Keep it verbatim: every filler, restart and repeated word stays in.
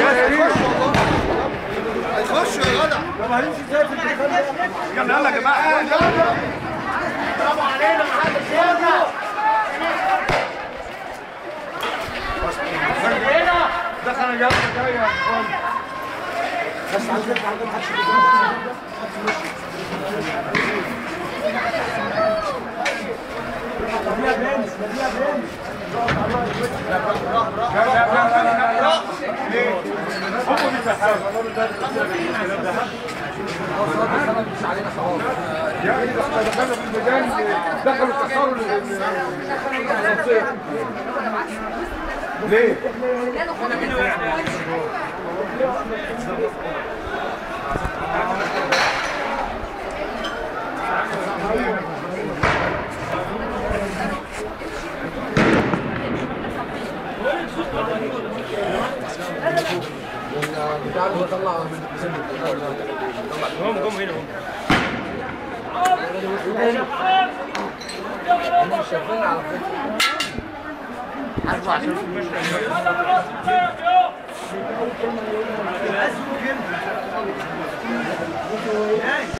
هيخشوا يا جدع. طب هنمشي ازاي في الدخان ده؟ يلا يلا يا جماعه يلا. برافو علينا محدش يرجع. دخل جنب جاي يا اخوان. بس على فكره على ما حدش مديها بنز مديها بنز. لا لا لا لا ليه؟ هم اللي بيحصلوا. يعني دخلنا في الميدان دخلوا كسروا التنصير. ليه؟ بتاع اللي بيطلع من هم هم هنا هم مش شايفين على فكره. عشان